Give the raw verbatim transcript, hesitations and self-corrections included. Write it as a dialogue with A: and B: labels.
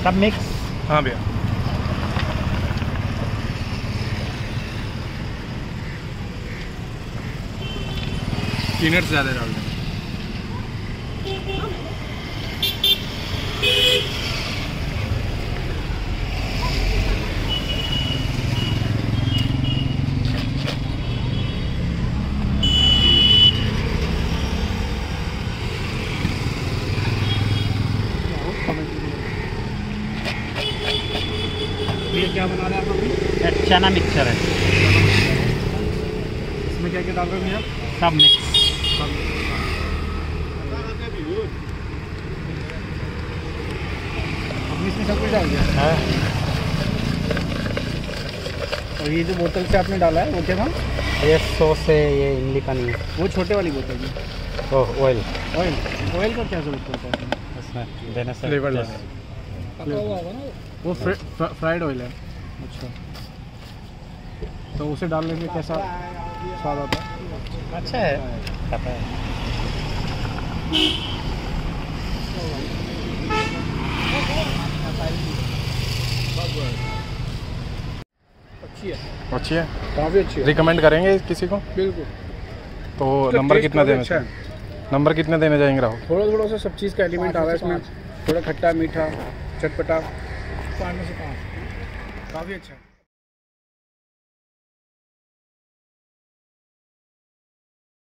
A: सब मिक्स।
B: हाँ भैया। पीनट्स ज़्यादा डाल दें।
A: ये क्या बना रहे हैं आप अभी? चना मिक्सचर है।
B: इसमें क्या क्या डाल रहे हैं आप?
A: सब मिक्स।
B: इसमें सब कुछ डाल दिया है। और ये जो बोतल से आपने डाला है वो क्या था?
A: ये सॉस है, ये इमली का नहीं है।
B: वो छोटे वाली बोतल की?
A: ओह ऑयल।
B: ऑयल ऑयल का क्या जरूरत पड़ता है
A: इसमें देने से?
B: फ्लेवरलेस। वो फ्राइड ऑयल है। अच्छा, तो उसे डालने से कैसा स्वाद आता है?
A: अच्छा है, पता है।
B: अच्छी है।
C: अच्छी है,
B: काफ़ी अच्छी है।
C: रिकमेंड करेंगे किसी को?
B: बिल्कुल।
C: तो नंबर कितना देना
B: अच्छा है?
C: नंबर कितने देने जाएंगे राहुल?
B: थोड़ा थोड़ा सा सब चीज़ का एलिमेंट आ रहा है इसमें, थोड़ा खट्टा मीठा चटपटा, पाँच में से पाँच। काफ़ी अच्छा है।